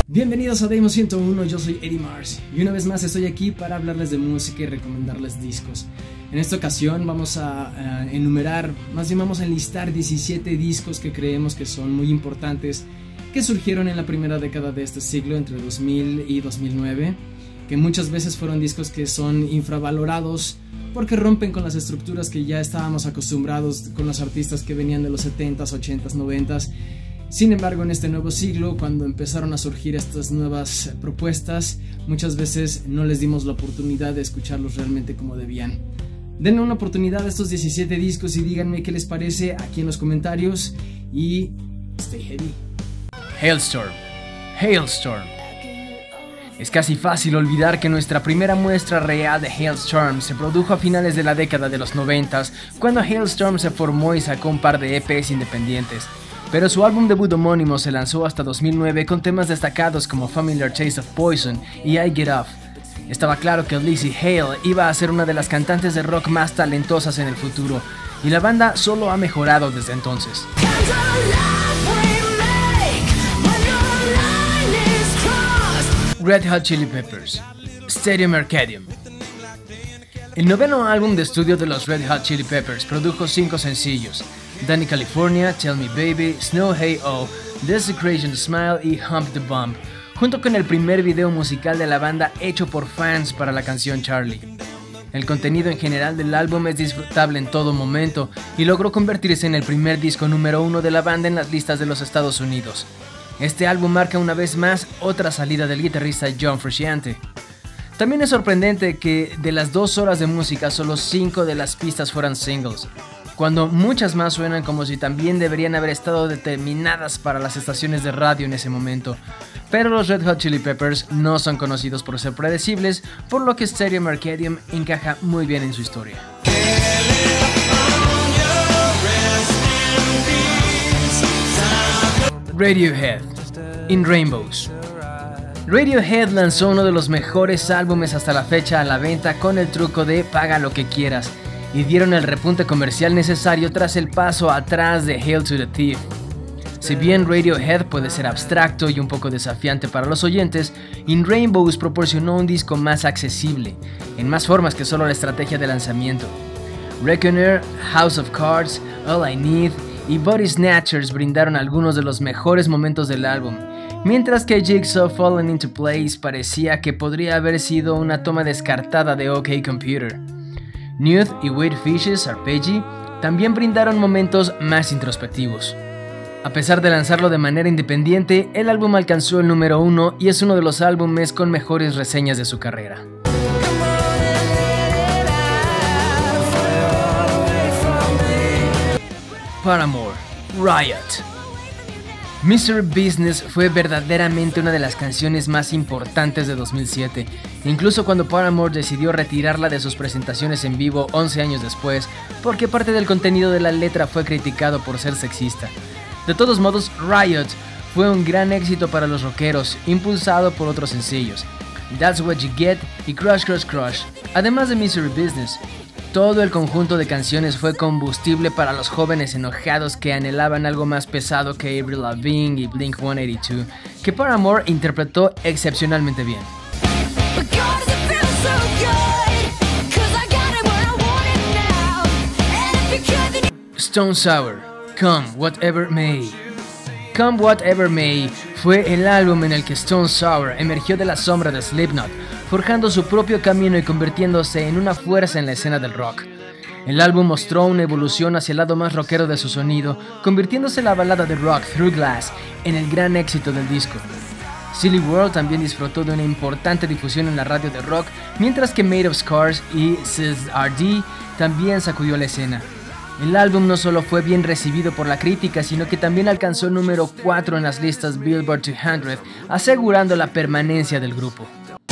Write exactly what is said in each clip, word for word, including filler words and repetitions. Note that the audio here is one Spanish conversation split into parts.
Bienvenidos a Demo ciento uno, yo soy Eddie Mars y una vez más estoy aquí para hablarles de música y recomendarles discos. En esta ocasión vamos a, a enumerar, más bien vamos a enlistar diecisiete discos que creemos que son muy importantes, que surgieron en la primera década de este siglo, entre dos mil y dos mil nueve, que muchas veces fueron discos que son infravalorados porque rompen con las estructuras que ya estábamos acostumbrados con los artistas que venían de los setentas, ochentas, noventas. Sin embargo, en este nuevo siglo, cuando empezaron a surgir estas nuevas propuestas, muchas veces no les dimos la oportunidad de escucharlos realmente como debían. Denle una oportunidad a estos diecisiete discos y díganme qué les parece aquí en los comentarios y stay heavy. Halestorm, Halestorm. Es casi fácil olvidar que nuestra primera muestra real de Halestorm se produjo a finales de la década de los noventas, cuando Halestorm se formó y sacó un par de E Pes independientes. Pero su álbum debut homónimo se lanzó hasta dos mil nueve con temas destacados como Familiar Taste of Poison y I Get Off. Estaba claro que Lzzy Hale iba a ser una de las cantantes de rock más talentosas en el futuro, y la banda solo ha mejorado desde entonces. Red Hot Chili Peppers, Stadium Arcadium. El noveno álbum de estudio de los Red Hot Chili Peppers produjo cinco sencillos: Danny California, Tell Me Baby, Snow Hey Oh, Desecration Smile y Hump the Bump, junto con el primer video musical de la banda hecho por fans para la canción Charlie. El contenido en general del álbum es disfrutable en todo momento y logró convertirse en el primer disco número uno de la banda en las listas de los Estados Unidos. Este álbum marca una vez más otra salida del guitarrista John Frusciante. También es sorprendente que de las dos horas de música solo cinco de las pistas fueran singles, cuando muchas más suenan como si también deberían haber estado determinadas para las estaciones de radio en ese momento. Pero los Red Hot Chili Peppers no son conocidos por ser predecibles, por lo que Stadium Arcadium encaja muy bien en su historia. Radiohead, In Rainbows. Radiohead lanzó uno de los mejores álbumes hasta la fecha a la venta con el truco de paga lo que quieras, y dieron el repunte comercial necesario tras el paso atrás de Hail to the Thief. Si bien Radiohead puede ser abstracto y un poco desafiante para los oyentes, In Rainbows proporcionó un disco más accesible, en más formas que solo la estrategia de lanzamiento. Reckoner, House of Cards, All I Need y Body Snatchers brindaron algunos de los mejores momentos del álbum, mientras que Jigsaw Fallen Into Place parecía que podría haber sido una toma descartada de OK Computer. Nude y Weird Fishes Arpeggi también brindaron momentos más introspectivos. A pesar de lanzarlo de manera independiente, el álbum alcanzó el número uno y es uno de los álbumes con mejores reseñas de su carrera. Paramore, Riot. Mister Business fue verdaderamente una de las canciones más importantes de dos mil siete, incluso cuando Paramore decidió retirarla de sus presentaciones en vivo once años después, porque parte del contenido de la letra fue criticado por ser sexista. De todos modos, Riot fue un gran éxito para los rockeros, impulsado por otros sencillos, That's What You Get y Crush Crush Crush, además de Misery Business. Todo el conjunto de canciones fue combustible para los jóvenes enojados que anhelaban algo más pesado que Avril Lavigne y Blink ciento ochenta y dos, que Paramore interpretó excepcionalmente bien. Stone Sour, Come Whatever May. Come Whatever May fue el álbum en el que Stone Sour emergió de la sombra de Slipknot, forjando su propio camino y convirtiéndose en una fuerza en la escena del rock. El álbum mostró una evolución hacia el lado más rockero de su sonido, convirtiéndose la balada de rock Through Glass en el gran éxito del disco. Silly World también disfrutó de una importante difusión en la radio de rock, mientras que Made of Scars y S Z R D también sacudió la escena. El álbum no solo fue bien recibido por la crítica, sino que también alcanzó el número cuatro en las listas Billboard doscientos, asegurando la permanencia del grupo.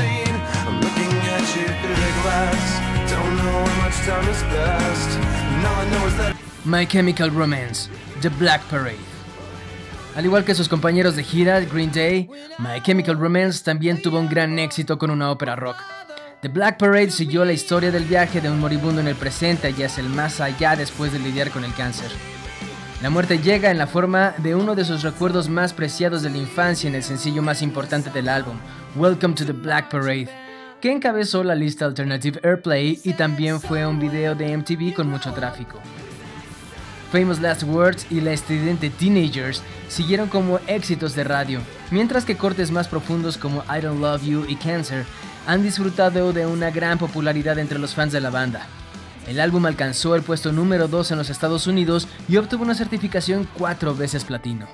My Chemical Romance, The Black Parade. Al igual que sus compañeros de gira, Green Day, My Chemical Romance también tuvo un gran éxito con una ópera rock. The Black Parade siguió la historia del viaje de un moribundo en el presente y hacia el más allá después de lidiar con el cáncer. La muerte llega en la forma de uno de sus recuerdos más preciados de la infancia en el sencillo más importante del álbum, Welcome to the Black Parade, que encabezó la lista Alternative Airplay y también fue un video de M T V con mucho tráfico. Famous Last Words y la estridente Teenagers siguieron como éxitos de radio, mientras que cortes más profundos como I Don't Love You y Cancer han disfrutado de una gran popularidad entre los fans de la banda. El álbum alcanzó el puesto número dos en los Estados Unidos y obtuvo una certificación cuatro veces platino.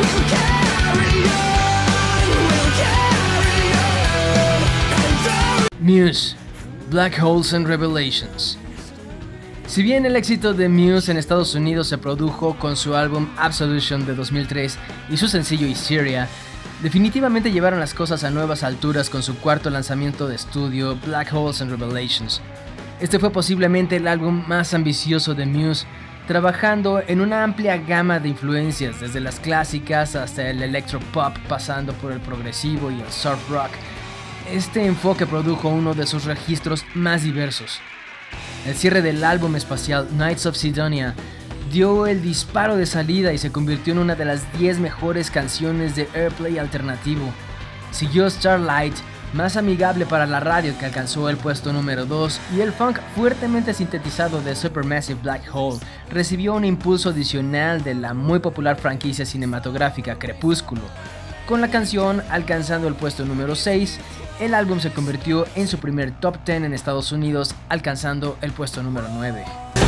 Muse, Black Holes and Revelations. Si bien el éxito de Muse en Estados Unidos se produjo con su álbum Absolution de dos mil tres y su sencillo Hysteria, definitivamente llevaron las cosas a nuevas alturas con su cuarto lanzamiento de estudio, Black Holes and Revelations. Este fue posiblemente el álbum más ambicioso de Muse, trabajando en una amplia gama de influencias, desde las clásicas hasta el electropop, pasando por el progresivo y el surf rock. Este enfoque produjo uno de sus registros más diversos. El cierre del álbum espacial Nights of Sidonia dio el disparo de salida y se convirtió en una de las diez mejores canciones de airplay alternativo. Siguió Starlight, más amigable para la radio, que alcanzó el puesto número dos, y el funk fuertemente sintetizado de Supermassive Black Hole recibió un impulso adicional de la muy popular franquicia cinematográfica Crepúsculo. Con la canción alcanzando el puesto número seis, el álbum se convirtió en su primer top diez en Estados Unidos, alcanzando el puesto número nueve.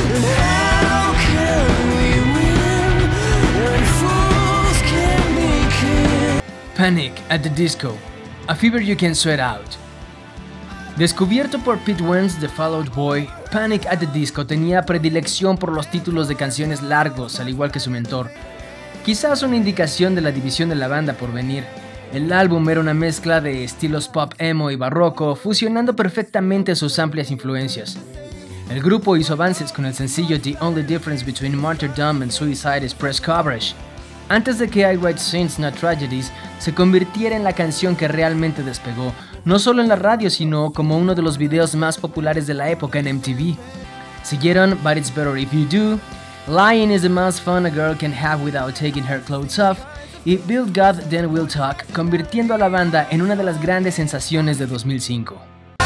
Panic at the Disco, A Fever You Can Sweat Out. Descubierto por Pete Wentz de Fall Out Boy, Panic at the Disco tenía predilección por los títulos de canciones largos, al igual que su mentor. Quizás una indicación de la división de la banda por venir. El álbum era una mezcla de estilos pop emo y barroco, fusionando perfectamente sus amplias influencias. El grupo hizo avances con el sencillo The Only Difference Between Martyrdom and Suicide is Press Coverage, antes de que I Write Saints Not Tragedies se convirtiera en la canción que realmente despegó, no solo en la radio sino como uno de los videos más populares de la época en M T V. Siguieron But It's Better If You Do, Lying is the Most Fun a Girl Can Have Without Taking Her Clothes Off, y Build God Then We'll Talk, convirtiendo a la banda en una de las grandes sensaciones de dos mil cinco.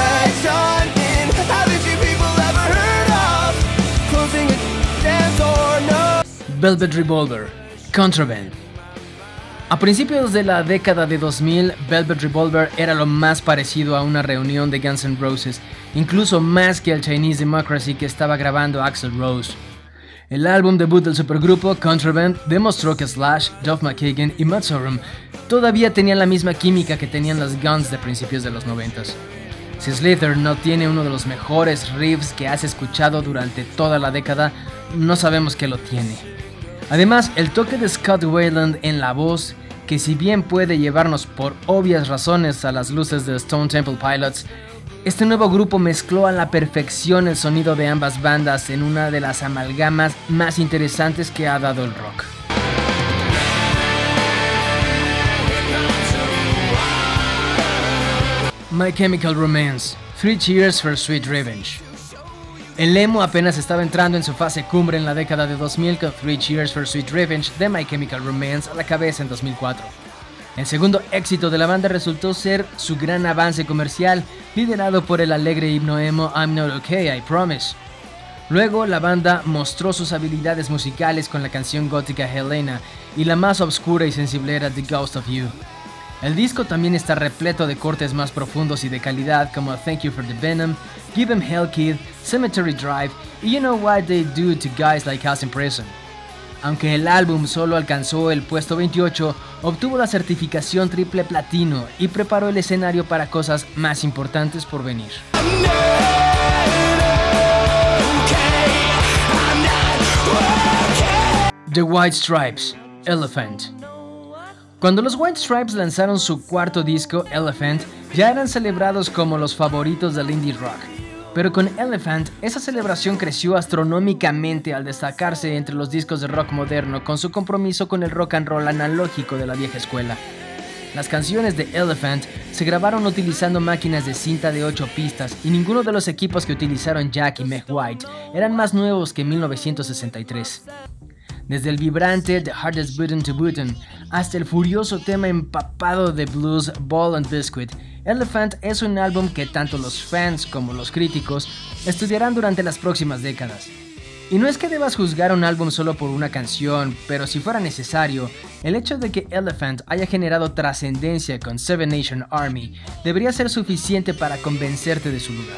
Velvet Revolver, Contraband. A principios de la década de dos mil, Velvet Revolver era lo más parecido a una reunión de Guns N' Roses, incluso más que el Chinese Democracy que estaba grabando Axl Rose. El álbum debut del supergrupo, Contraband, demostró que Slash, Duff McKagan y Matt Sorum todavía tenían la misma química que tenían los Guns de principios de los noventas. Si Slither no tiene uno de los mejores riffs que has escuchado durante toda la década, no sabemos qué lo tiene. Además, el toque de Scott Weiland en la voz, que si bien puede llevarnos por obvias razones a las luces de Stone Temple Pilots, este nuevo grupo mezcló a la perfección el sonido de ambas bandas en una de las amalgamas más interesantes que ha dado el rock. My Chemical Romance, Three Cheers for Sweet Revenge. El emo apenas estaba entrando en su fase cumbre en la década de dos mil con Three Cheers for Sweet Revenge de My Chemical Romance a la cabeza en dos mil cuatro. El segundo éxito de la banda resultó ser su gran avance comercial, liderado por el alegre himno emo I'm Not Okay, I Promise. Luego, la banda mostró sus habilidades musicales con la canción gótica Helena y la más oscura y sensiblera The Ghost of You. El disco también está repleto de cortes más profundos y de calidad como Thank You for the Venom, Give 'Em Hell Kid, Cemetery Drive y You Know What They Do to Guys Like Us in Prison. Aunque el álbum solo alcanzó el puesto veintiocho, obtuvo la certificación triple platino y preparó el escenario para cosas más importantes por venir. The White Stripes, Elephant. Cuando los White Stripes lanzaron su cuarto disco, Elephant, ya eran celebrados como los favoritos del indie rock. Pero con Elephant, esa celebración creció astronómicamente al destacarse entre los discos de rock moderno con su compromiso con el rock and roll analógico de la vieja escuela. Las canciones de Elephant se grabaron utilizando máquinas de cinta de ocho pistas y ninguno de los equipos que utilizaron Jack y Meg White eran más nuevos que mil novecientos sesenta y tres. Desde el vibrante The Hardest Button to Button hasta el furioso tema empapado de blues Ball and Biscuit, Elephant es un álbum que tanto los fans como los críticos estudiarán durante las próximas décadas. Y no es que debas juzgar un álbum solo por una canción, pero si fuera necesario, el hecho de que Elephant haya generado trascendencia con Seven Nation Army debería ser suficiente para convencerte de su lugar.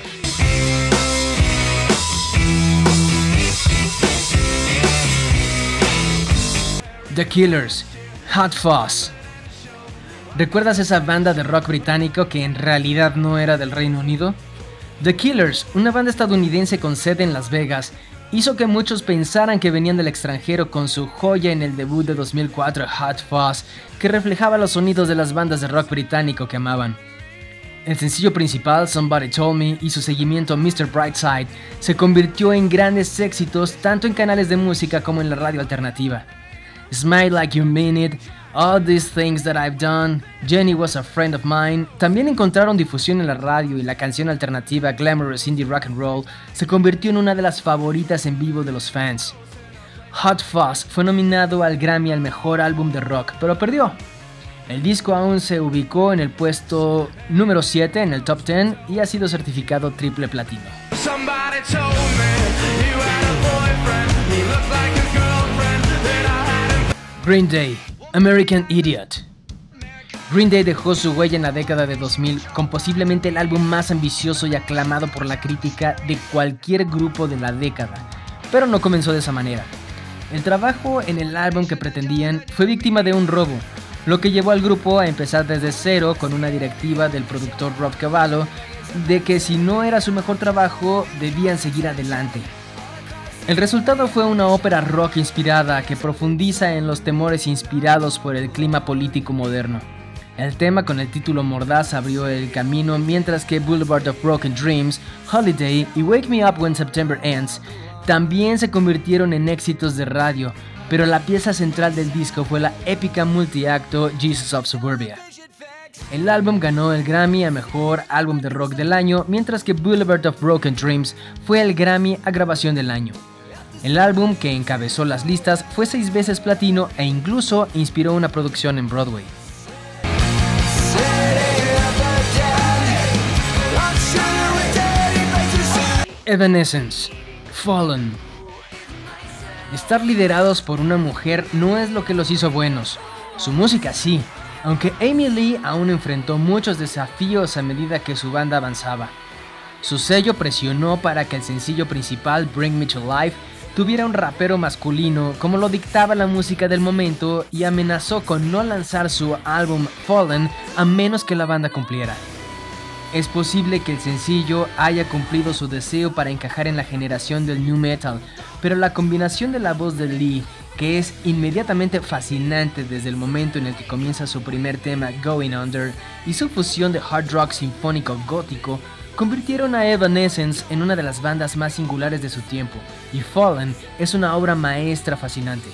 The Killers, Hot Fuzz. ¿Recuerdas esa banda de rock británico que en realidad no era del Reino Unido? The Killers, una banda estadounidense con sede en Las Vegas, hizo que muchos pensaran que venían del extranjero con su joya en el debut de dos mil cuatro Hot Fuzz, que reflejaba los sonidos de las bandas de rock británico que amaban. El sencillo principal, Somebody Told Me, y su seguimiento mister Brightside se convirtió en grandes éxitos tanto en canales de música como en la radio alternativa. Smile Like You Mean It, All These Things That I've Done, Jenny Was a Friend of Mine también encontraron difusión en la radio, y la canción alternativa Glamorous Indie Rock and Roll se convirtió en una de las favoritas en vivo de los fans. Hot Fuzz fue nominado al Grammy al mejor álbum de rock, pero perdió. El disco aún se ubicó en el puesto número siete en el top diez y ha sido certificado triple platino. Green Day, American Idiot. Green Day dejó su huella en la década de dos mil con posiblemente el álbum más ambicioso y aclamado por la crítica de cualquier grupo de la década, pero no comenzó de esa manera. El trabajo en el álbum que pretendían fue víctima de un robo, lo que llevó al grupo a empezar desde cero con una directiva del productor Rob Cavallo de que si no era su mejor trabajo debían seguir adelante. El resultado fue una ópera rock inspirada que profundiza en los temores inspirados por el clima político moderno. El tema con el título mordaz abrió el camino, mientras que Boulevard of Broken Dreams, Holiday y Wake Me Up When September Ends también se convirtieron en éxitos de radio, pero la pieza central del disco fue la épica multiacto Jesus of Suburbia. El álbum ganó el Grammy a Mejor Álbum de Rock del Año, mientras que Boulevard of Broken Dreams fue el Grammy a Grabación del Año. El álbum, que encabezó las listas, fue seis veces platino e incluso inspiró una producción en Broadway. Evanescence, Fallen. Estar liderados por una mujer no es lo que los hizo buenos. Su música sí, aunque Amy Lee aún enfrentó muchos desafíos a medida que su banda avanzaba. Su sello presionó para que el sencillo principal, Bring Me to Life, tuviera un rapero masculino como lo dictaba la música del momento, y amenazó con no lanzar su álbum Fallen a menos que la banda cumpliera. Es posible que el sencillo haya cumplido su deseo para encajar en la generación del nu metal, pero la combinación de la voz de Lee, que es inmediatamente fascinante desde el momento en el que comienza su primer tema Going Under, y su fusión de hard rock sinfónico gótico, convirtieron a Evanescence en una de las bandas más singulares de su tiempo, y Fallen es una obra maestra fascinante.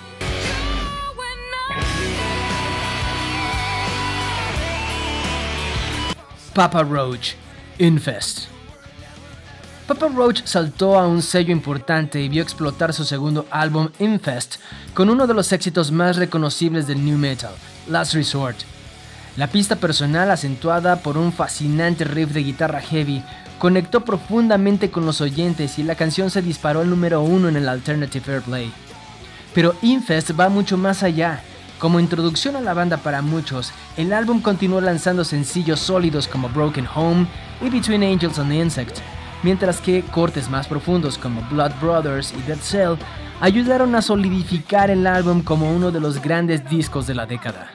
Papa Roach, Infest. Papa Roach saltó a un sello importante y vio explotar su segundo álbum, Infest, con uno de los éxitos más reconocibles del nu metal, Last Resort. La pista personal, acentuada por un fascinante riff de guitarra heavy, conectó profundamente con los oyentes y la canción se disparó al número uno en el Alternative Airplay. Pero Infest va mucho más allá. Como introducción a la banda para muchos, el álbum continuó lanzando sencillos sólidos como Broken Home y Between Angels and Insect, mientras que cortes más profundos como Blood Brothers y Dead Cell ayudaron a solidificar el álbum como uno de los grandes discos de la década.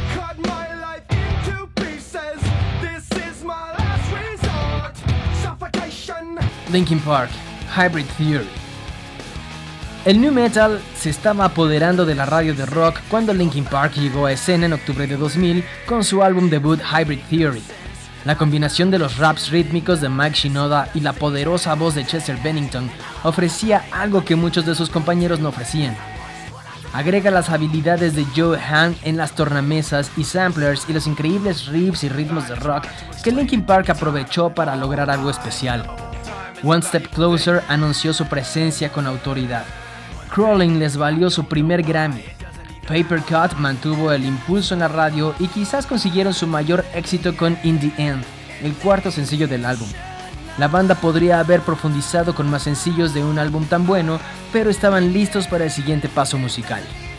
Linkin Park, Hybrid Theory. El nu metal se estaba apoderando de la radio de rock cuando Linkin Park llegó a escena en octubre de dos mil con su álbum debut Hybrid Theory. La combinación de los raps rítmicos de Mike Shinoda y la poderosa voz de Chester Bennington ofrecía algo que muchos de sus compañeros no ofrecían. Agrega las habilidades de Joe Hahn en las tornamesas y samplers y los increíbles riffs y ritmos de rock que Linkin Park aprovechó para lograr algo especial. One Step Closer anunció su presencia con autoridad. Crawling les valió su primer Grammy. Paper Cut mantuvo el impulso en la radio y quizás consiguieron su mayor éxito con In the End, el cuarto sencillo del álbum. La banda podría haber profundizado con más sencillos de un álbum tan bueno, pero estaban listos para el siguiente paso musical.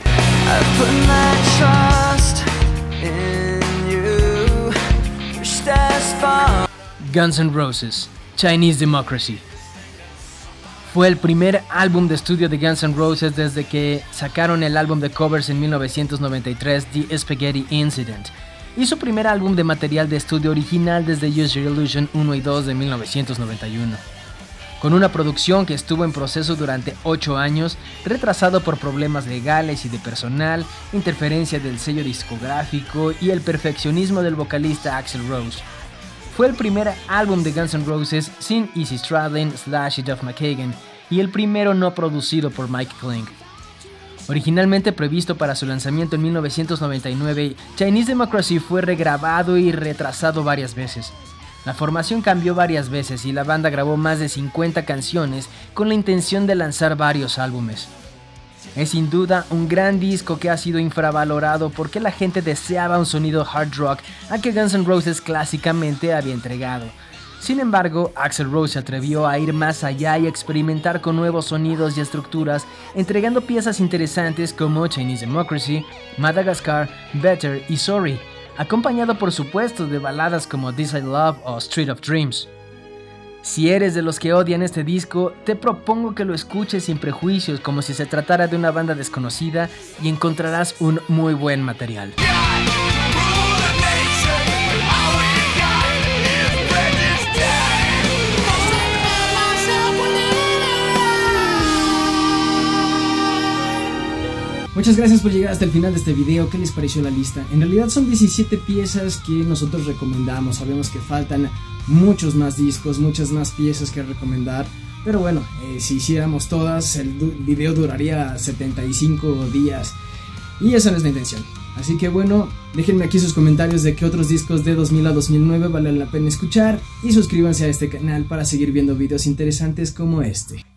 Guns N' Roses, Chinese Democracy. Fue el primer álbum de estudio de Guns N' Roses desde que sacaron el álbum de covers en mil novecientos noventa y tres, The Spaghetti Incident, y su primer álbum de material de estudio original desde Use Your Illusion uno y dos de mil novecientos noventa y uno. Con una producción que estuvo en proceso durante ocho años, retrasado por problemas legales y de personal, interferencia del sello discográfico y el perfeccionismo del vocalista Axl Rose. Fue el primer álbum de Guns N' Roses sin Izzy Stradlin, Slash y Duff McKagan, y el primero no producido por Mike Clink. Originalmente previsto para su lanzamiento en mil novecientos noventa y nueve, Chinese Democracy fue regrabado y retrasado varias veces. La formación cambió varias veces y la banda grabó más de cincuenta canciones con la intención de lanzar varios álbumes. Es sin duda un gran disco que ha sido infravalorado porque la gente deseaba un sonido hard rock a que Guns N' Roses clásicamente había entregado. Sin embargo, Axl Rose se atrevió a ir más allá y experimentar con nuevos sonidos y estructuras, entregando piezas interesantes como Chinese Democracy, Madagascar, Better y Sorry, acompañado por supuesto de baladas como This I Love o Street of Dreams. Si eres de los que odian este disco, te propongo que lo escuches sin prejuicios como si se tratara de una banda desconocida y encontrarás un muy buen material. Muchas gracias por llegar hasta el final de este video. ¿Qué les pareció la lista? En realidad son diecisiete piezas que nosotros recomendamos. Sabemos que faltan muchos más discos, muchas más piezas que recomendar. Pero bueno, eh, si hiciéramos todas, el video duraría setenta y cinco días. Y esa no es la intención. Así que bueno, déjenme aquí sus comentarios de qué otros discos de dos mil a dos mil nueve valen la pena escuchar. Y suscríbanse a este canal para seguir viendo videos interesantes como este.